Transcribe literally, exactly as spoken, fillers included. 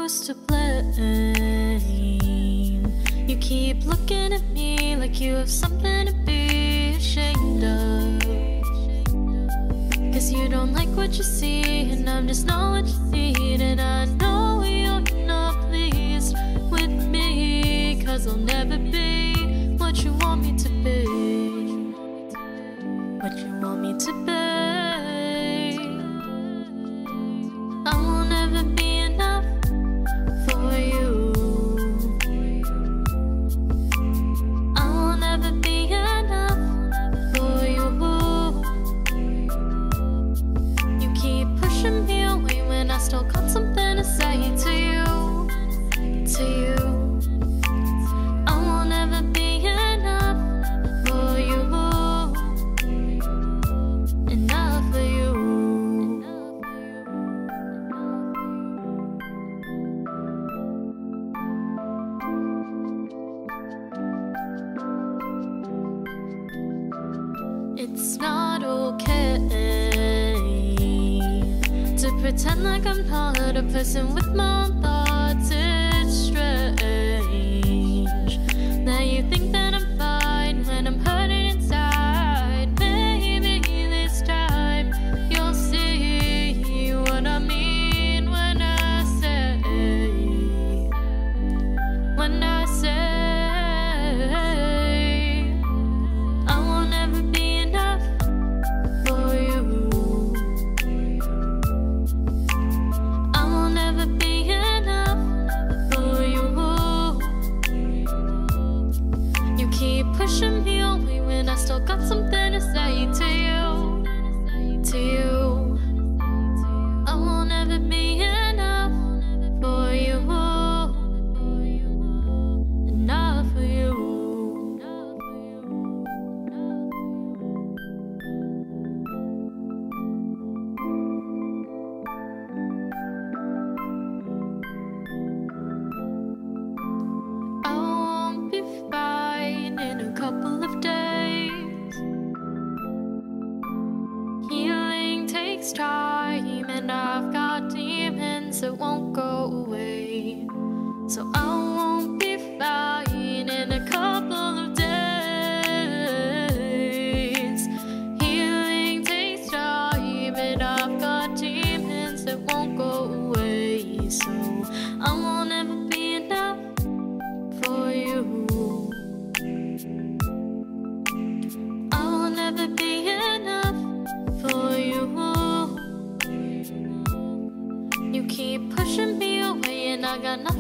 who's to blame? You keep looking at me like you have something to be ashamed of. Cause you don't like what you see, and I'm just not what you need. And I know you're not pleased with me, cause I'll never be what you want me to be. What you want me to be. I will never be enough for you. I will never be enough for you. You keep pushing me away when I still got something to say to you, to you. I will never be enough for you, enough for you. It's not okay to pretend like I'm not a person with my own thoughts. It's strange that you think that I'm fine when I'm hurting inside. Maybe this time you'll see what I mean when I say, when I say I will never be enough for you. I will never be enough for you. You keep pushing me away when I still got something to say to you, to you. I will never be enough for you, enough for you. I won't be fine in a couple of days. Healing takes time, and I've got demons that won't go away. So I won't be fine in a couple of days. Healing takes time, and I've got demons that won't go away. So I will never be enough for you. I will never be enough for you. You keep pushing me away, and I got nothing